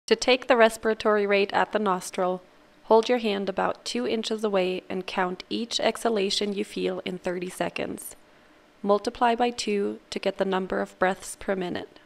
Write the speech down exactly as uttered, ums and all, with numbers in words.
To take the respiratory rate at the nostril, hold your hand about two inches away and count each exhalation you feel in thirty seconds. Multiply by two to get the number of breaths per minute.